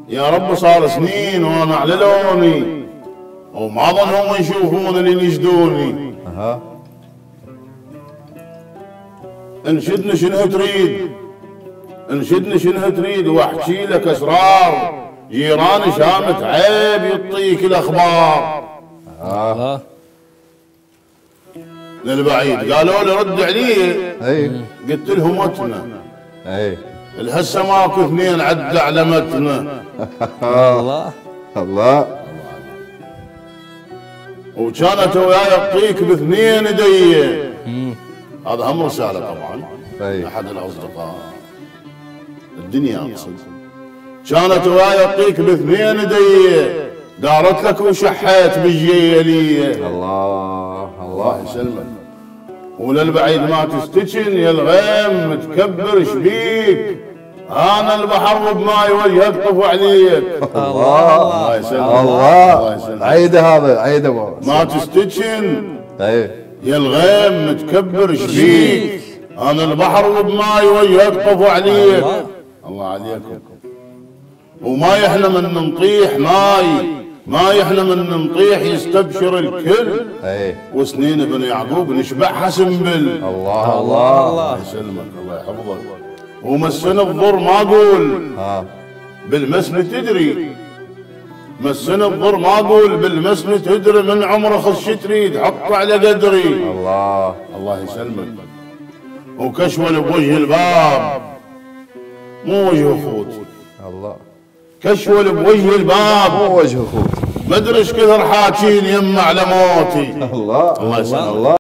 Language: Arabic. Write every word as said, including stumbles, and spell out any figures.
يا رب صار سنين وانا على لوني وما ظنهم يشوفون اللي ينشدوني. اها انشدني شنو تريد، انشدني شنو تريد واحكي لك اسرار جيراني شامت عيب يعطيك الاخبار. اه للبعيد قالوا لي رد علي، اي قلت لهم متنا اي الهسه ماكو اثنين عد على متنا. الله الله. وكانت وياي اعطيك باثنين يدي. هذا هم رساله طبعا اي احد الاصدقاء الدنيا اقصد. كانت وياي اعطيك باثنين يدي دارت لك وشحيت بالجيليه. الله الله الله يسلمك. وللبعيد ما تستكن يا الغيم متكبر شبيك، انا البحر بماي وجهك طف عليك. الله الله يسلمك. الله يسلمك. عيده هذا عيده بابا. ما تستكن اي يا الغيم متكبر شبيك، انا البحر بماي وجهك طف عليك. الله عليكم. وما يحلى من نطيح ماي، ما يحلى من نطيح يستبشر الكل. اي وسنين ابن يعقوب نشبعها سنبل. الله الله الله يسلمك الله يحفظك. ومسن الضر ما اقول ها بالمسن تدري، مسن الضر ما اقول بالمسن تدري، من عمره خذ شي تريد حط على قدري. الله الله يسلمك. وكشول بوجه الباب مو وجه اخوت، الله كشول بوجه الباب مو وجه اخوك. ما ادري ايش كثر حاكين يما على موتي. الله الله يسلمك. الله